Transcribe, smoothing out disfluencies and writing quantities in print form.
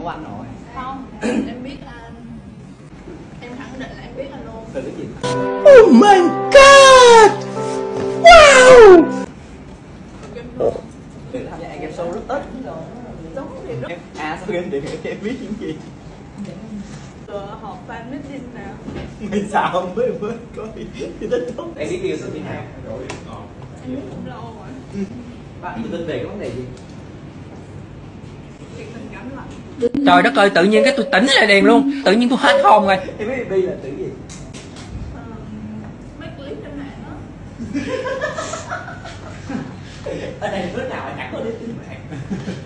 của anh rồi. Không, em biết anh. Em khẳng định là em biết anh luôn. Từ cái gì? Oh my god! Wow! Từ tham gia game show rất ít rồi. Đúng thì rất. Sao game điện em biết những gì? Họp fan meeting nè. Mày sao mới coi thì TikTok. Em biết điều số gì nào? Em biết cũng lâu rồi. Bạn tin về cái vấn đề gì? Chuyện tình cảm lạnh. Trời đất ơi, tự nhiên cái tôi tỉnh lại liền luôn. Tự nhiên tôi hết hồn rồi. Em biết Bi là từ gì? Mấy clip trên mạng á. Ở đây lúc nào chẳng có đến trên mạng.